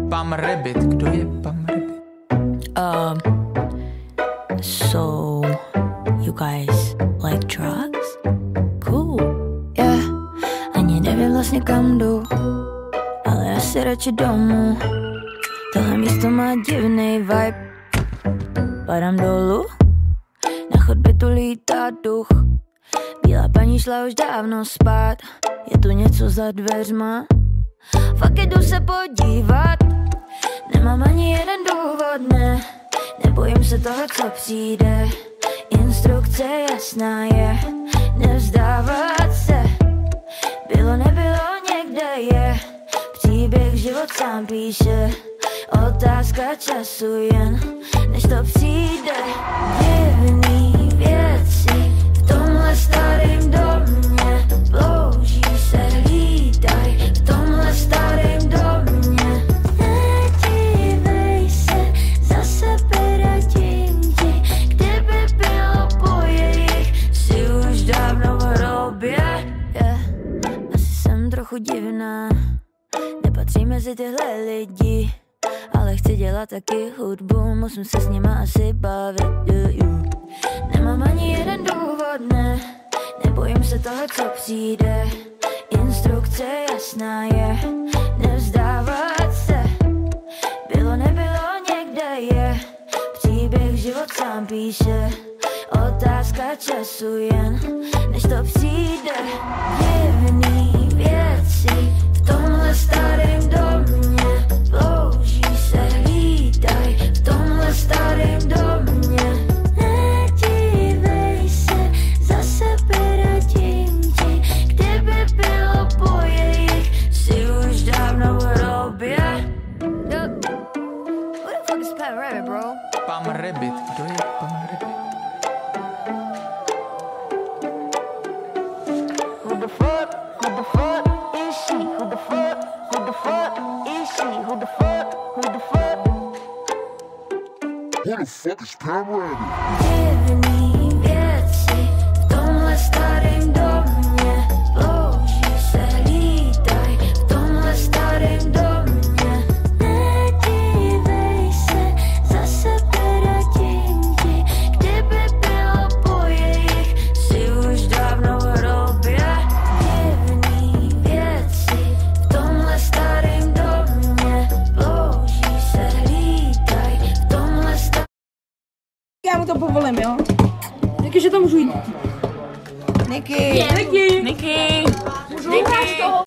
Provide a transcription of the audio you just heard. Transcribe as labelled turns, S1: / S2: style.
S1: Pam Rabbit, kdo je Pam Rabbit?
S2: So you guys like drugs? Cool. Yeah, ani nevím vlastně kam jdu, ale asi radši domů. Tohle místo má divnej vibe. Padám dolů, na chodbě tu lítá duch. Bílá paní šla už dávno spát, je tu něco za dveřma. Fakt jdu se podívat, nemám ani jeden důvod, ne. Nebojím se toho, co přijde. Instrukce jasná je, nevzdávat se. Bylo, nebylo, někde je. Příběh život sám píše. Otázka času jen, než to přijde. Divný věci v tomhle starým domě. Plouží se, hlídaj v tomhle starým domě. Nedívej se, zase radím ti. Kdyby bylo po jejich, si už dávno v hrobě. Yeah. Asi jsem trochu divná, nepatří mezi tyhle lidi, ale chci dělat taky hudbu, musím se s nima asi bavit. Nemám ani jeden důvod, ne. Nebojím se toho, co přijde. Instrukce jasná je, nevzdávat se. Bylo, nebylo, někde je. Příběh život sám píše. Otázka času jen, než to přijde. Divný věci v tomhle starým domě. Plouží se, hlídaj v tomhle starým domě. Nedívej se, za sebe radím ti. Kdyby bylo po jejich, si už dávno v hrobě. Who the fuck is Pam Rabbit, bro?
S1: Pam Rabbit, kdo je Pam Rabbit?
S2: Who the fuck is she? Who the fuck is she? Who the fuck?
S3: Who the fuck is Pam Rabbit?
S2: Divný věci v tomhle starým domě. Plouží se, hlídaj v tomhle starým domě. Nedívej se, za sebe radím ti. Kdyby bylo po jejich, si už dávno v hrobě. Divný věci v tomhle starým domě. Plouží se, hlídaj v tomhle starým.
S4: Já mu to povolím, jo? Niky, že to můžu jít. Niky.
S2: Niky.